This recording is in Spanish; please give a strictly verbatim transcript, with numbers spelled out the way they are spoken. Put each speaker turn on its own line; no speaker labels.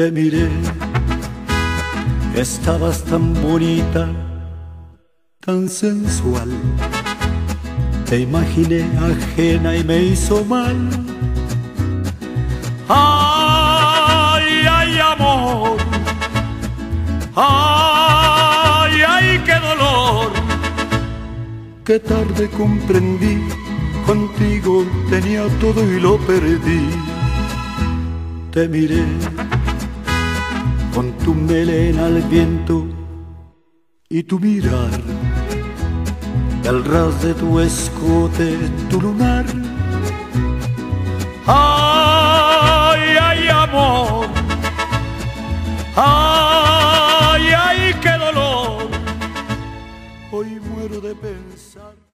Te miré, estabas tan bonita, tan sensual. Te imaginé ajena y me hizo mal. Ay, ay, amor, ay, ay, qué dolor. Qué tarde comprendí, contigo tenía todo y lo perdí. Te miré con tu melena al viento y tu mirar, el ras de tu escote, tu lunar. Ay, ay, amor, ay, ay, qué dolor. Hoy muero de pensar.